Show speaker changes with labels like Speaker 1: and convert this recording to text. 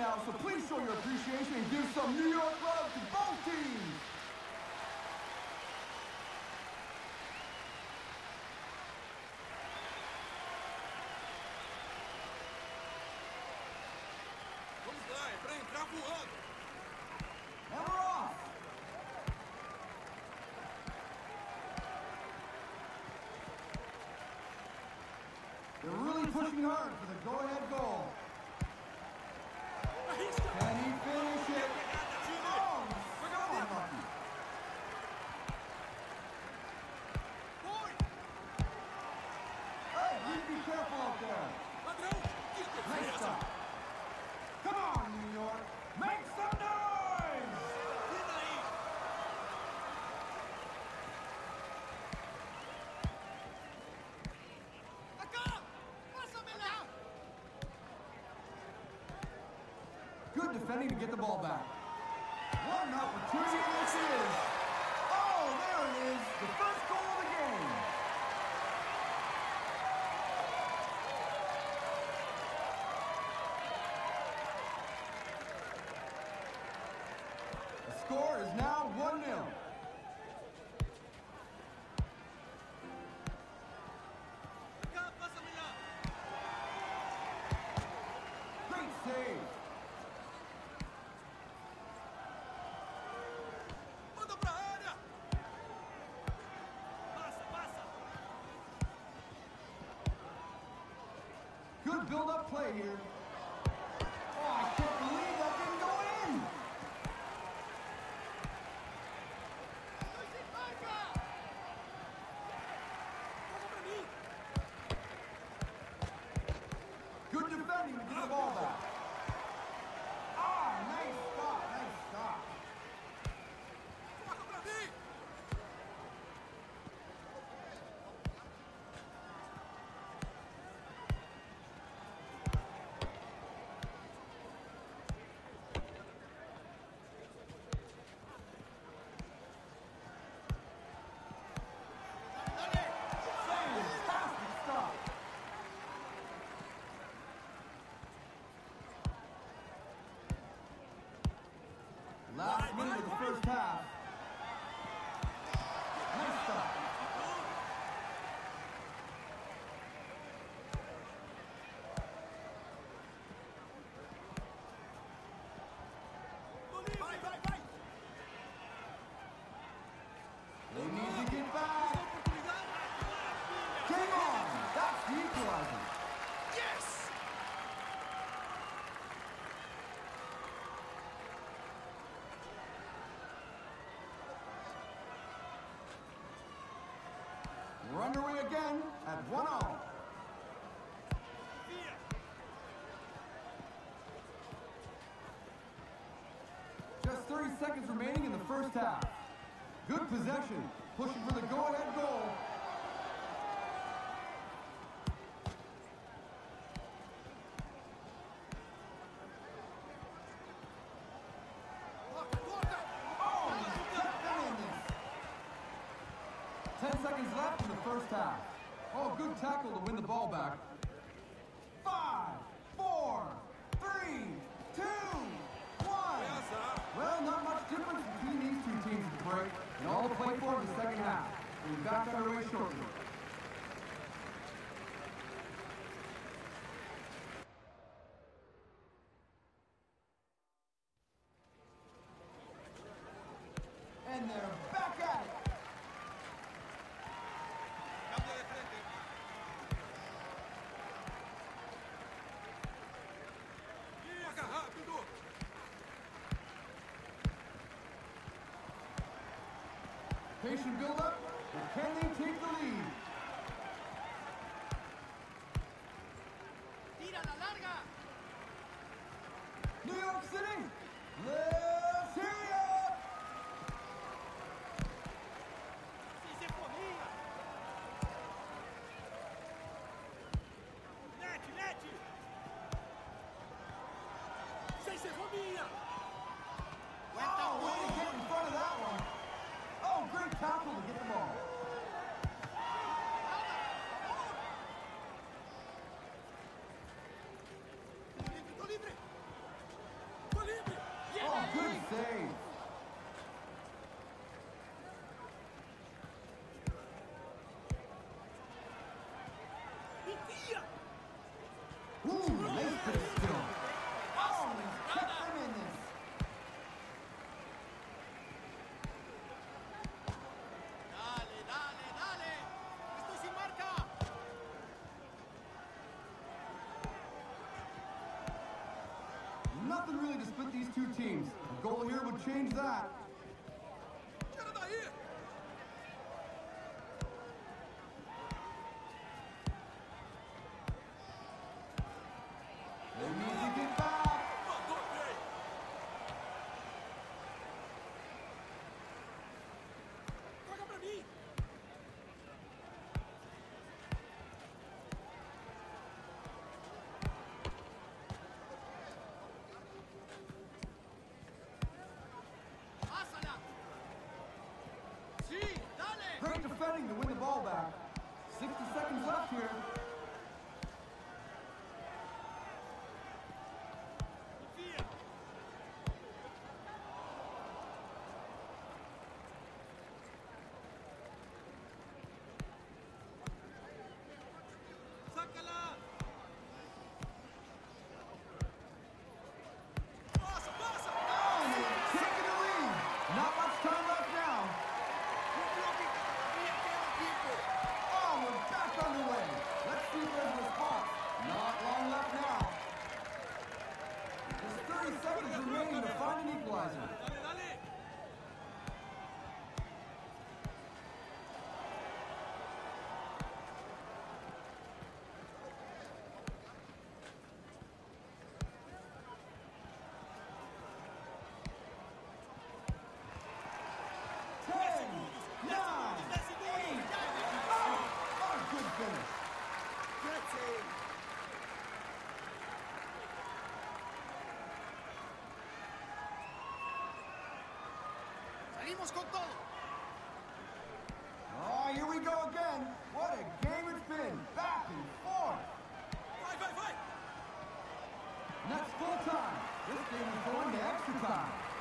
Speaker 1: now, so please show your appreciation and give some New York love to both teams.
Speaker 2: Vamos lá, é pra entrar voando.
Speaker 1: And we're off. They're really pushing hard for the go-ahead goal. Can he finish it? Oh, so unlucky. Hey, you be careful out there. Nice stop. Come on, New York. Make some noise! Good defending to get the ball back. What an opportunity this is. Oh, there it is. The first goal of the game. The score is now 1-0. Great save.
Speaker 2: Manda pra área. Passa, passa.
Speaker 1: Good build-up play here. Oh, I can't believe that didn't go in.
Speaker 2: Toca pra mim.
Speaker 1: Good defending to get the ball back. Ah, nice stop, nice stop.
Speaker 2: Toca pra mim.
Speaker 1: Fantastic stop. Last minute of the first half. Nice stop.
Speaker 2: Vai, vai, vai.
Speaker 1: They need to get back.
Speaker 2: Oportunidade.
Speaker 1: Game on. That's the equalizer.
Speaker 2: Yes!
Speaker 1: We're underway again at 1-0.
Speaker 2: Via.
Speaker 1: Just 30 seconds remaining in the first half. Good possession, pushing for the go-ahead goal.
Speaker 2: Toca, toca.
Speaker 1: Oh, he's kept them in this. 10 seconds left in the first half. Oh, good tackle to win the ball back. 5, 4, 3, 2, 1. Well, not much difference between these two teams at the break, and all to play for in the second half. We'll be back underway shortly. And they're back at it.
Speaker 2: Cambia de frente. Toca rápido.
Speaker 1: Patient build-up, but can they take the lead?
Speaker 2: Tira la larga.
Speaker 1: New York City, let's hear it!
Speaker 2: Sem ser fominha. Net, net. Sem ser fominha.
Speaker 1: Oh, way to get in front of that one. Oh, great tackle to get the ball.
Speaker 2: Tô livre, tô livre.
Speaker 1: Ooh, nice bit of skill. Oh, he's kept them in this.
Speaker 2: Dale, dale, dale. Estoy sin marca.
Speaker 1: Nothing really to split these two teams. A goal here would change that.
Speaker 2: Tira daí.
Speaker 1: They need to get back.
Speaker 2: Mandou bem. Toca pra mim. Pásala. Sí, dale.
Speaker 1: Great defending to win the ball back. 60 seconds left here.
Speaker 2: Confía. Sácala. Passa, passa.
Speaker 1: Oh, and they've taken the lead. Not much time left now. Oh, we're back underway. Let's see if there's a response. Not long left now. There's 30 seconds remaining to find an equalizer.
Speaker 2: Dale, dale.
Speaker 1: Ten, nine, 8. Oh, what a good finish.
Speaker 2: Salimos con todo.
Speaker 1: Oh, here we go again. What a game it's been. Back and forth.
Speaker 2: Vai, vai, vai.
Speaker 1: And that's full time. This game is going to extra time.